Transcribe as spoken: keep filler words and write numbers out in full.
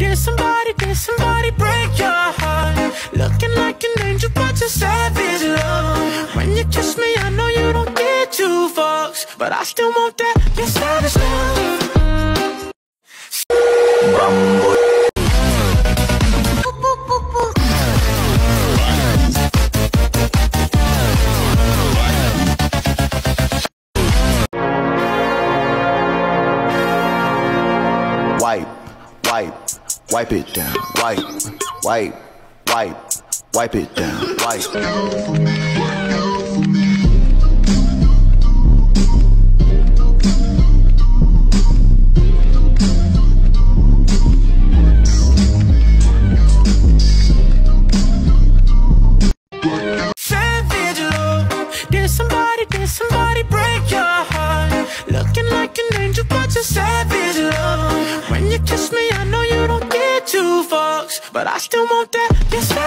Did somebody, did somebody break your heart? Looking like an angel, but you're savage love. When you kiss me, I know you don't get two fucks, but I still want that, your savage love. Bumble. Wipe, wipe, wipe it down. Wipe, wipe, wipe, wipe it down. Wipe. Savage love. Did somebody, did somebody break your heart? Looking like an angel, but you're savage love. When you kiss me, I know you don't get two fucks, but I still want that, yes.